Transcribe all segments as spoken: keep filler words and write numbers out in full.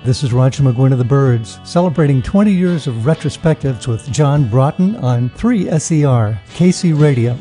This is Roger McGuinn of the Byrds, celebrating twenty years of Retrospectives with John Broughton on three S E R, K C Radio.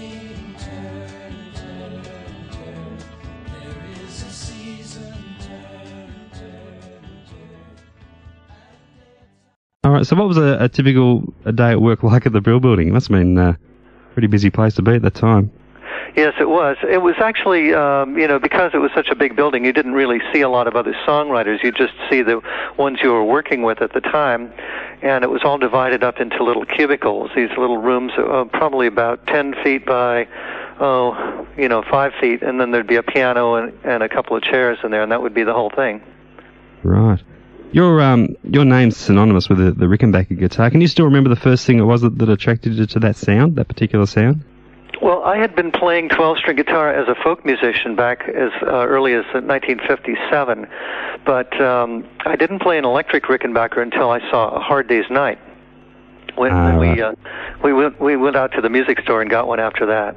All right, so what was a, a typical a day at work like at the Brill Building? It must have been a pretty busy place to be at that time. Yes, it was. It was actually, um, you know, because it was such a big building, you didn't really see a lot of other songwriters. You just see the ones you were working with at the time, and it was all divided up into little cubicles, these little rooms, uh, probably about ten feet by, oh, you know, five feet, and then there'd be a piano and, and a couple of chairs in there, and that would be the whole thing. Right. Your um your name's synonymous with the, the Rickenbacker guitar. Can you still remember the first thing it was that, that attracted you to that sound, that particular sound? Well, I had been playing twelve-string guitar as a folk musician back as uh, early as nineteen fifty-seven, but um, I didn't play an electric Rickenbacker until I saw A Hard Day's Night. When, ah, when we right. uh, we went we went out to the music store and got one after that.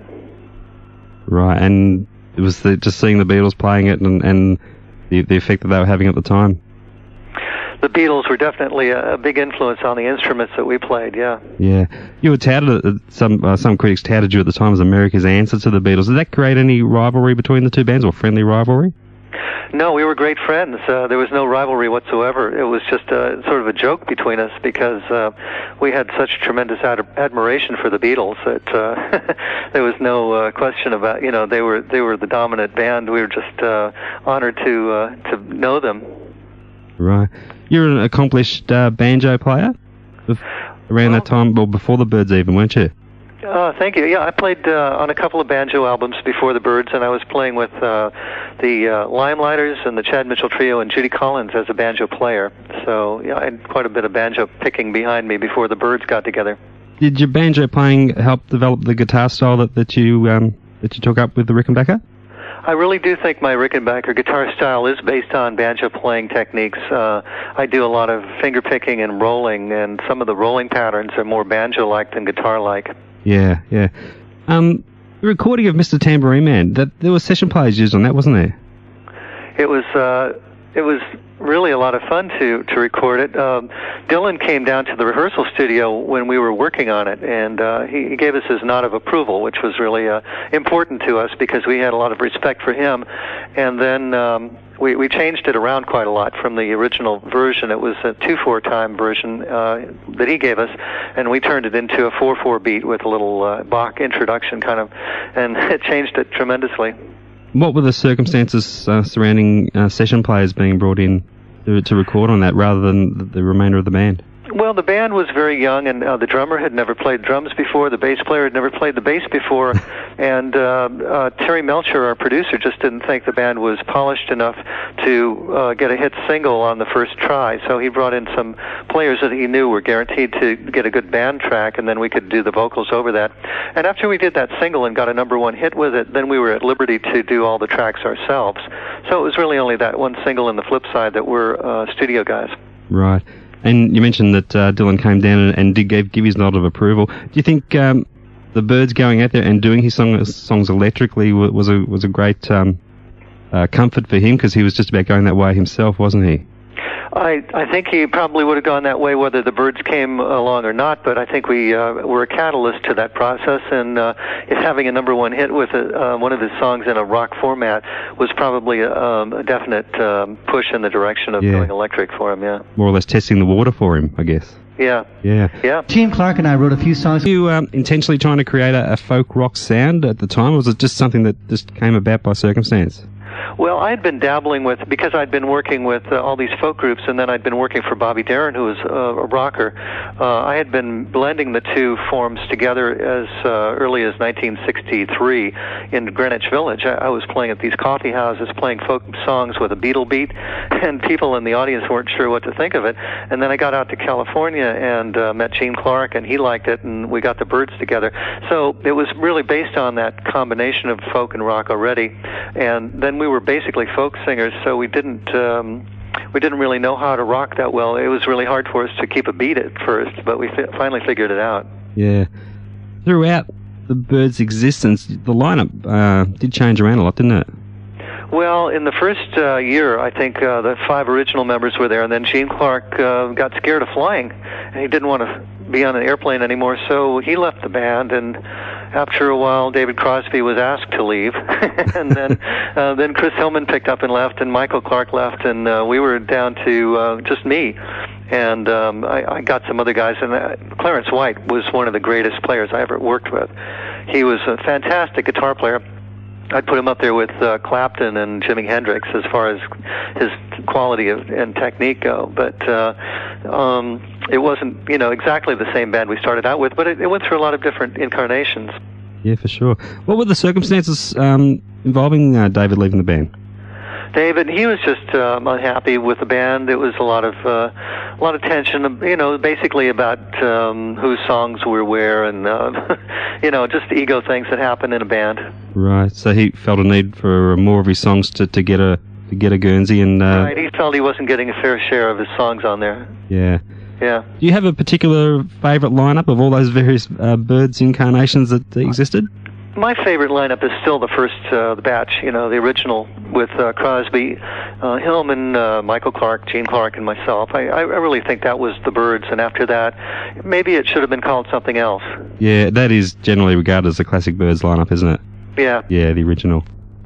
Right, and it was the, just seeing the Beatles playing it and, and the the effect that they were having at the time. The Beatles were definitely a, a big influence on the instruments that we played, yeah. Yeah. You were touted, uh, some uh, some critics touted you at the time as America's answer to the Beatles. Did that create any rivalry between the two bands, or friendly rivalry? No, we were great friends. Uh, there was no rivalry whatsoever. It was just a, sort of a joke between us because uh, we had such tremendous ad- admiration for the Beatles that uh, there was no uh, question about, you know, they were they were the dominant band. We were just uh, honored to uh, to know them. Right. You're an accomplished uh, banjo player around well, that time, well, before the Byrds even, weren't you? Uh, thank you. Yeah, I played uh, on a couple of banjo albums before the Byrds, and I was playing with uh, the uh, Limelighters and the Chad Mitchell Trio and Judy Collins as a banjo player. So yeah, I had quite a bit of banjo picking behind me before the Byrds got together. Did your banjo playing help develop the guitar style that, that you um, that you took up with the Rickenbacker? I really do think my Rickenbacker guitar style is based on banjo playing techniques. Uh, I do a lot of finger picking and rolling, and some of the rolling patterns are more banjo-like than guitar-like. Yeah, yeah. Um, the recording of Mister Tambourine Man, that there were session players used on that, wasn't there? It was. Uh, it was really a lot of fun to to record it. Um, Dylan came down to the rehearsal studio when we were working on it, and uh, he, he gave us his nod of approval, which was really uh, important to us because we had a lot of respect for him. And then um, we, we changed it around quite a lot from the original version. It was a two four time version uh, that he gave us, and we turned it into a four four beat with a little uh, Bach introduction kind of, and it changed it tremendously. What were the circumstances uh, surrounding uh, session players being brought in to, to record on that rather than the, the remainder of the band? Well, the band was very young, and uh, the drummer had never played drums before. The bass player had never played the bass before, and uh, uh, Terry Melcher, our producer, just didn't think the band was polished enough to uh, get a hit single on the first try. So he brought in some players that he knew were guaranteed to get a good band track, and then we could do the vocals over that. And after we did that single and got a number one hit with it, then we were at liberty to do all the tracks ourselves. So it was really only that one single and the flip side that were uh, studio guys. Right. And you mentioned that uh, Dylan came down and, and did give, give his nod of approval. Do you think um, the Byrds going out there and doing his song, songs electrically was a was a great um, uh, comfort for him because he was just about going that way himself, wasn't he? I, I think he probably would have gone that way whether the Byrds came along or not, but I think we uh, were a catalyst to that process, and uh, if having a number one hit with a, uh, one of his songs in a rock format was probably a, um, a definite um, push in the direction of yeah. going electric for him, yeah. More or less testing the water for him, I guess. Yeah. Yeah. Yeah. Gene Clark and I wrote a few songs. Were you um, intentionally trying to create a, a folk rock sound at the time, or was it just something that just came about by circumstance? Well, I had been dabbling with, because I'd been working with uh, all these folk groups, and then I'd been working for Bobby Darin, who was uh, a rocker. Uh, I had been blending the two forms together as uh, early as nineteen sixty-three in Greenwich Village. I, I was playing at these coffee houses, playing folk songs with a Beatle beat, and people in the audience weren't sure what to think of it. And then I got out to California and uh, met Gene Clark, and he liked it, and we got the Byrds together. So it was really based on that combination of folk and rock already. And then we were basically folk singers, so we didn't um, we didn't really know how to rock that well. It was really hard for us to keep a beat at first, but we fi- finally figured it out. Yeah. Throughout the Byrds' existence, the lineup uh, did change around a lot, didn't it? Well, in the first uh, year, I think uh, the five original members were there, and then Gene Clark uh, got scared of flying, and he didn't want to be on an airplane anymore, so he left the band, and after a while, David Crosby was asked to leave, and then uh, then Chris Hillman picked up and left, and Michael Clark left, and uh, we were down to uh, just me, and um, I, I got some other guys, and uh, Clarence White was one of the greatest players I ever worked with. He was a fantastic guitar player. I'd put him up there with uh, Clapton and Jimi Hendrix as far as his quality of, and technique go. But uh, um, it wasn't, you know, exactly the same band we started out with, but it, it went through a lot of different incarnations. Yeah, for sure. What were the circumstances um, involving uh, David leaving the band? David, he was just um, unhappy with the band. It was a lot of uh, a lot of tension, you know, basically about um, whose songs were where, and uh, you know, just ego things that happen in a band. Right. So he felt a need for more of his songs to, to get a to get a Guernsey, and uh, right. He felt he wasn't getting a fair share of his songs on there. Yeah. Yeah. Do you have a particular favourite lineup of all those various uh, Byrds incarnations that existed? My favorite lineup is still the first uh, the batch, you know, the original with uh, Crosby, uh, Hillman, uh, Michael Clark, Gene Clark, and myself. I, I really think that was the Byrds, and after that, maybe it should have been called something else. Yeah, that is generally regarded as the classic Byrds lineup, isn't it? Yeah. Yeah, the original.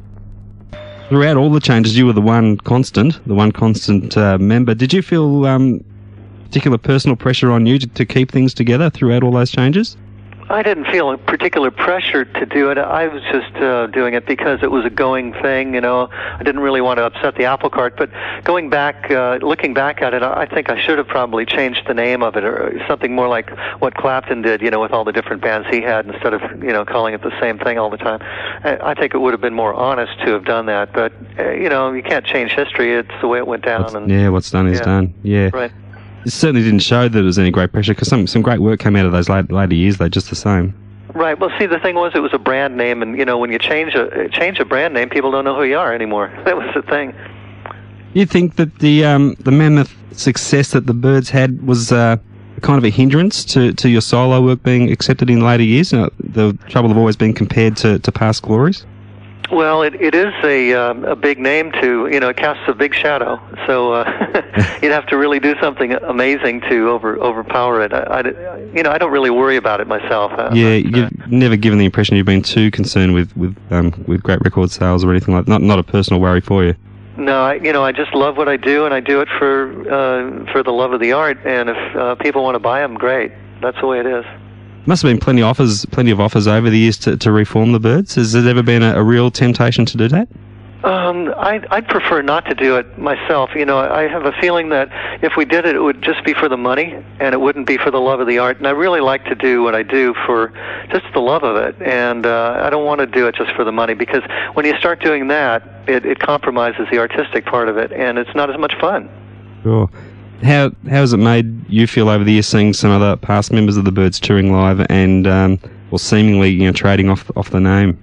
Throughout all the changes, you were the one constant, the one constant uh, member. Did you feel um, particular personal pressure on you to, to keep things together throughout all those changes? I didn't feel a particular pressure to do it. I was just uh, doing it because it was a going thing, you know. I didn't really want to upset the apple cart, but going back, uh, looking back at it, I think I should have probably changed the name of it, or something more like what Clapton did, you know, with all the different bands he had, instead of, you know, calling it the same thing all the time. I, I think it would have been more honest to have done that, but, uh, you know, you can't change history. It's the way it went down. What's, and, yeah, what's done is yeah, done. Yeah. Right. It certainly didn't show that there was any great pressure, because some, some great work came out of those late, later years, though, just the same. Right. Well, see, the thing was, it was a brand name, and, you know, when you change a change a brand name, people don't know who you are anymore. That was the thing. You think that the um, the mammoth success that the Byrds had was uh, kind of a hindrance to, to your solo work being accepted in later years? You know, the trouble of always being compared to, to past glories? Well, it it is a um, a big name to, you know, it casts a big shadow. So uh, you'd have to really do something amazing to over overpower it. I, I, you know, I don't really worry about it myself. Uh, yeah, you've never given the impression you've been too concerned with with um, with great record sales or anything like that. Not not a personal worry for you. No, I, you know, I just love what I do, and I do it for uh, for the love of the art. And if uh, people want to buy them, great. That's the way it is. Must have been plenty of offers, plenty of offers over the years to, to reform the Byrds. Has there ever been a, a real temptation to do that? Um, I'd, I'd prefer not to do it myself. You know, I have a feeling that if we did it, it would just be for the money, and it wouldn't be for the love of the art. And I really like to do what I do for just the love of it, and uh, I don't want to do it just for the money, because when you start doing that, it, it compromises the artistic part of it, and it's not as much fun. Sure. How how has it made you feel over the years seeing some other past members of the Byrds touring live and um, well, seemingly, you know, trading off off the name?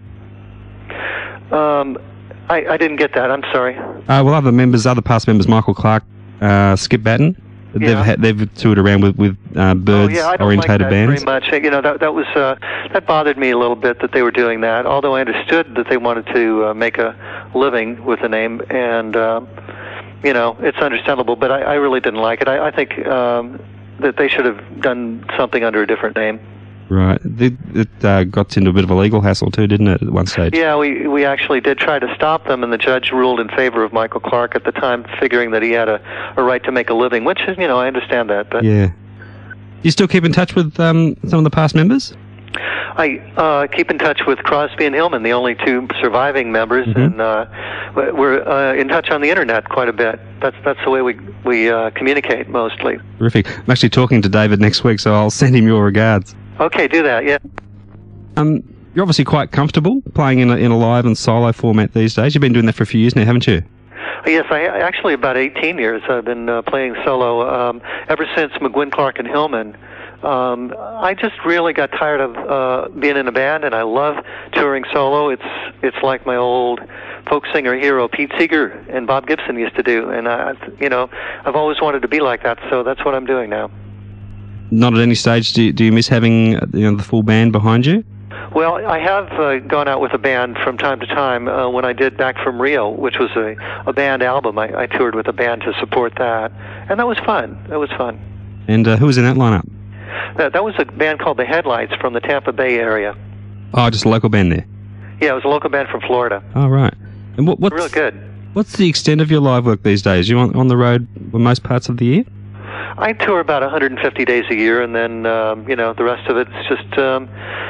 Um, I, I didn't get that. I'm sorry. Uh, well, other members, other past members, Michael Clark, uh, Skip Batten, yeah. they've had, they've toured around with with uh, Byrds oh, yeah, I don't orientated like that bands. very much. You know, that that was uh, that bothered me a little bit that they were doing that. Although I understood that they wanted to uh, make a living with the name, and uh, you know, it's understandable. But I, I really didn't like it. I, I think um, that they should have done something under a different name. Right. It, it uh, got into a bit of a legal hassle too, didn't it, at one stage? Yeah, we we actually did try to stop them, and the judge ruled in favor of Michael Clark at the time, figuring that he had a, a right to make a living, which is, you know, I understand that. But yeah. You still keep in touch with um, some of the past members? I uh, keep in touch with Crosby and Hillman, the only two surviving members, mm-hmm. and uh, we're uh, in touch on the internet quite a bit. That's that's the way we we uh, communicate mostly. Terrific. I'm actually talking to David next week, so I'll send him your regards. Okay, do that. Yeah. Um, you're obviously quite comfortable playing in a in a live and solo format these days. You've been doing that for a few years now, haven't you? Yes, I actually about eighteen years I've been uh, playing solo um, ever since McGuinn, Clark, and Hillman. Um, I just really got tired of uh, being in a band, and I love touring solo. It's it's like my old folk singer hero Pete Seeger and Bob Gibson used to do, and I, you know, I've always wanted to be like that, so that's what I'm doing now. Not at any stage do you, do you miss having, you know, the full band behind you? Well, I have uh, gone out with a band from time to time. Uh, when I did Back from Rio, which was a, a band album, I, I toured with a band to support that, and that was fun. That was fun. And uh, who was in that lineup? That, that was a band called The Headlights from the Tampa Bay area. Oh, just a local band there? Yeah, it was a local band from Florida. Oh, right. And what, what's, Real good. What's the extent of your live work these days? You on, on the road for most parts of the year? I tour about one hundred fifty days a year, and then um, you know the rest of it's just um,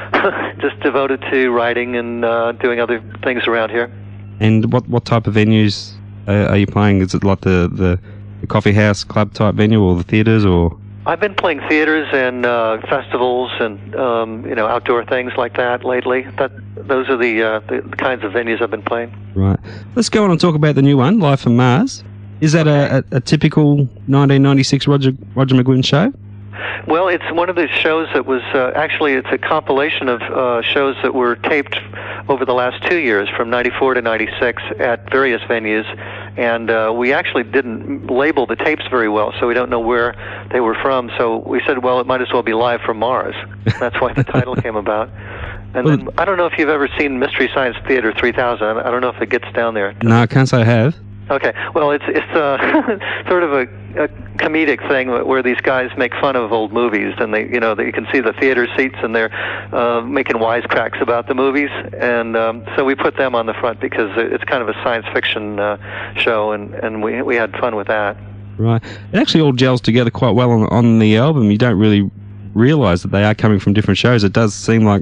just devoted to writing and uh, doing other things around here. And what what type of venues uh, are you playing? Is it like the, the, the coffee house club type venue, or the theatres, or? I've been playing theaters and uh, festivals and um, you know outdoor things like that lately. That those are the, uh, the kinds of venues I've been playing. Right. Let's go on and talk about the new one, Live from Mars. Is that a, a, a typical nineteen ninety-six Roger Roger McGuinn show? Well, it's one of the shows that was uh, actually it's a compilation of uh, shows that were taped over the last two years, from ninety-four to ninety-six, at various venues, and uh, we actually didn't label the tapes very well, so we don't know where they were from. So we said, well, it might as well be Live from Mars. That's why the title came about. And then I don't know if you've ever seen Mystery Science Theater three thousand. I don't know if it gets down there. No, I can't say I have. Okay, well, it's it's uh, sort of a, a comedic thing where these guys make fun of old movies, and they, you know, they, you can see the theater seats, and they're uh, making wisecracks about the movies, and um, so we put them on the front because it's kind of a science fiction uh, show, and, and we we had fun with that. Right, it actually all gels together quite well on on the album. You don't really realise that they are coming from different shows. It does seem like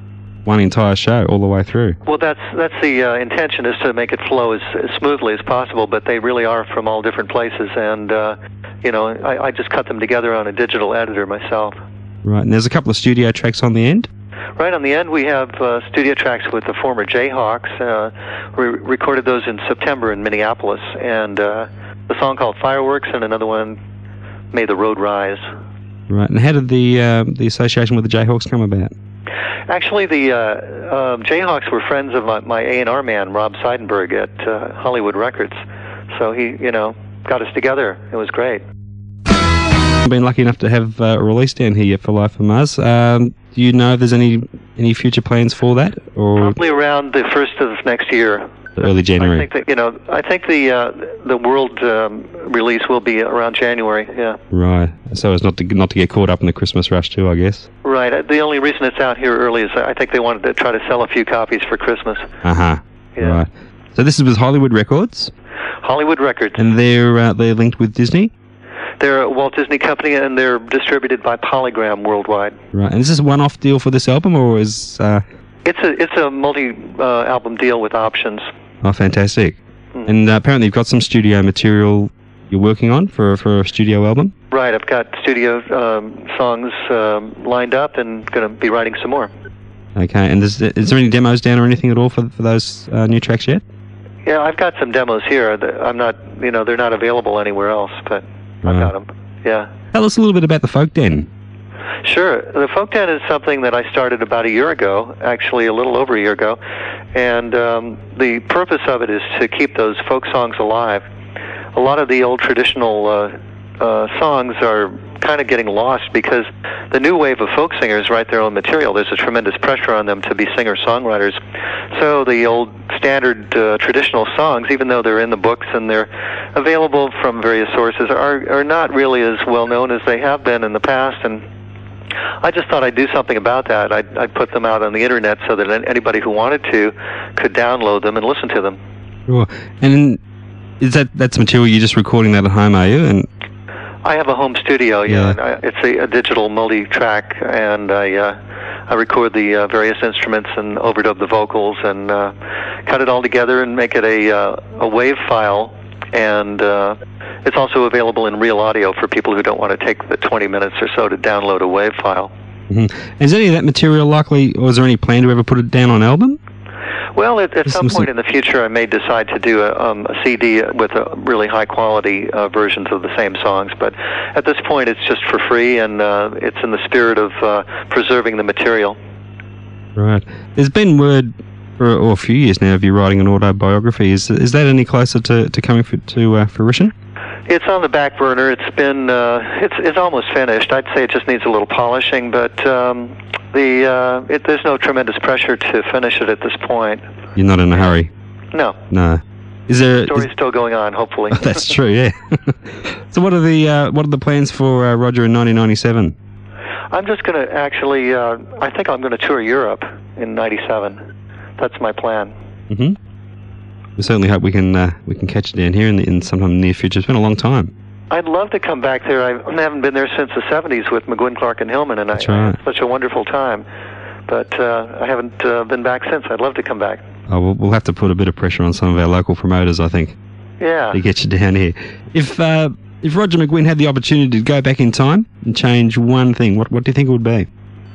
one entire show all the way through. Well, that's that's the uh, intention, is to make it flow as, as smoothly as possible, but they really are from all different places, and uh, you know, I, I just cut them together on a digital editor myself. Right, and there's a couple of studio tracks on the end? Right on the end, we have uh, studio tracks with the former Jayhawks. Uh, we recorded those in September in Minneapolis, and uh, a song called Fireworks, and another one, May the Road Rise. Right, and how did the uh, the association with the Jayhawks come about? Actually, the uh, uh, Jayhawks were friends of my, my A and R man, Rob Seidenberg, at uh, Hollywood Records. So he, you know, got us together. It was great. I've been lucky enough to have uh, a release down here for Live from Mars. Um, do you know if there's any any future plans for that? Or probably around the first of next year. Early January. I think that, you know, I think the uh, the world um, release will be around January. Yeah. Right. So as not to not to get caught up in the Christmas rush too, I guess. Right. The only reason it's out here early is I think they wanted to try to sell a few copies for Christmas. Uh huh. Yeah. Right. So this is with Hollywood Records. Hollywood Records. And they're uh, they're linked with Disney. They're a Walt Disney Company, and they're distributed by Polygram worldwide. Right. And is this a one-off deal for this album, or is? Uh... It's a it's a multi-album uh, deal with options. Oh, fantastic. Mm. And uh, apparently you've got some studio material you're working on for, for a studio album? Right, I've got studio um, songs um, lined up and going to be writing some more. Okay, and is, is there any demos down or anything at all for, for those uh, new tracks yet? Yeah, I've got some demos here. I'm not, you know, they're not available anywhere else, but right. I've got them. Yeah. Tell us a little bit about the Folk Den. Sure. The Folk Den is something that I started about a year ago, actually a little over a year ago, and um, the purpose of it is to keep those folk songs alive. A lot of the old traditional uh, uh, songs are kind of getting lost because the new wave of folk singers write their own material. There's a tremendous pressure on them to be singer-songwriters. So the old standard uh, traditional songs, even though they're in the books and they're available from various sources, are, are not really as well known as they have been in the past, and I just thought I'd do something about that. I'd, I'd put them out on the internet so that anybody who wanted to could download them and listen to them. Sure. And is that that's material you're just recording that at home, are you? And I have a home studio, yeah. yeah. And I, it's a, a digital multi-track, and I uh, I record the uh, various instruments and overdub the vocals and uh, cut it all together and make it a uh, a WAV file. And uh, it's also available in real audio for people who don't want to take the twenty minutes or so to download a WAV file. Mm-hmm. Is any of that material likely, or is there any plan to ever put it down on album? Well, at, at some point in the future, I may decide to do a, um, a C D with a really high-quality uh, versions of the same songs. But at this point, it's just for free, and uh, it's in the spirit of uh, preserving the material. Right. There's been word for oh, a few years now of you writing an autobiography. Is is that any closer to, to coming for, to uh, fruition? It's on the back burner. It's been uh, it's it's almost finished. I'd say it just needs a little polishing, but um, the uh, it, there's no tremendous pressure to finish it at this point. You're not in a hurry. No. No. Is there? The story's is, still going on, hopefully. that's true. Yeah. So what are the uh, what are the plans for uh, Roger in nineteen ninety-seven? I'm just going to actually. Uh, I think I'm going to tour Europe in ninety-seven. That's my plan. Mm-hmm. We certainly hope we can uh, we can catch you down here in, the, in sometime in the near future. It's been a long time. I'd love to come back there. I haven't been there since the seventies with McGuinn, Clark, and Hillman, and That's I, right. I had such a wonderful time. But uh, I haven't uh, been back since. I'd love to come back. Oh, we'll, we'll have to put a bit of pressure on some of our local promoters, I think, Yeah. to get you down here. If uh, if Roger McGuinn had the opportunity to go back in time and change one thing, what what do you think it would be?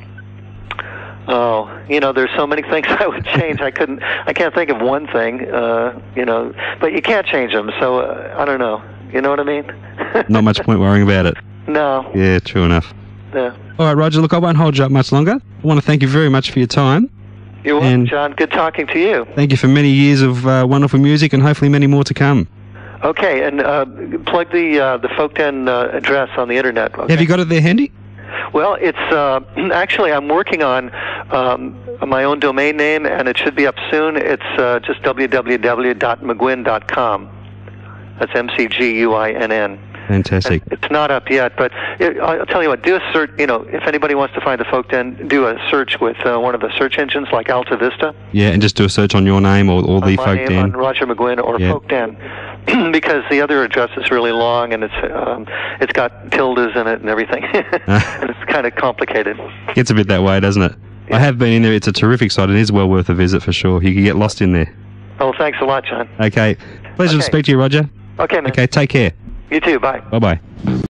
Oh, you know, there's so many things I would change. I couldn't. I can't think of one thing. Uh, you know, but you can't change them. So uh, I don't know. You know what I mean? Not much point worrying about it. No. Yeah, true enough. Yeah. All right, Roger, look, I won't hold you up much longer. I want to thank you very much for your time. You're welcome, And- John. Good talking to you. Thank you for many years of uh, wonderful music and hopefully many more to come. Okay, and uh, plug the uh, the Folk Den uh, address on the internet. Okay? Have you got it there handy? Well, it's uh, actually I'm working on um, my own domain name, and it should be up soon. It's uh, just w w w dot mcguinn dot com. That's M C G U I N N. Fantastic. And it's not up yet, but it, I'll tell you what. Do a search. You know, if anybody wants to find the Folk Den, do a search with uh, one of the search engines like Alta Vista. Yeah, and just do a search on your name or, or the on my Folk name, Den. on Roger McGuinn or Yeah. Folk Den, because the other address is really long and it's um, it's got tildes in it and everything, and it's kind of complicated. Gets a bit that way, doesn't it? Yeah. I have been in there. It's a terrific site. It is well worth a visit for sure. You can get lost in there. Oh, thanks a lot, John. Okay. Pleasure to Okay. speak to you, Roger. Okay, man. Okay, take care. You too. Bye. Bye-bye.